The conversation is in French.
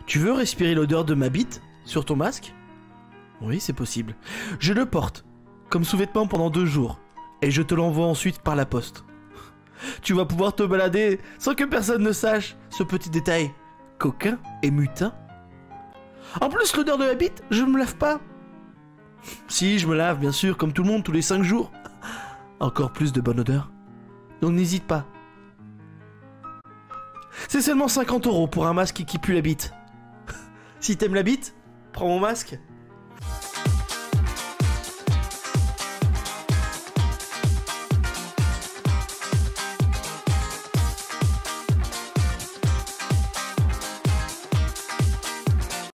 Tu veux respirer l'odeur de ma bite sur ton masque? Oui, c'est possible. Je le porte, comme sous-vêtement pendant 2 jours, et je te l'envoie ensuite par la poste. Tu vas pouvoir te balader sans que personne ne sache ce petit détail coquin et mutin. En plus, l'odeur de ma bite, je me lave pas. Si, je me lave, bien sûr, comme tout le monde, tous les 5 jours. Encore plus de bonne odeur. Donc n'hésite pas. C'est seulement 50 € pour un masque qui pue la bite. Si t'aimes la bite, prends mon masque.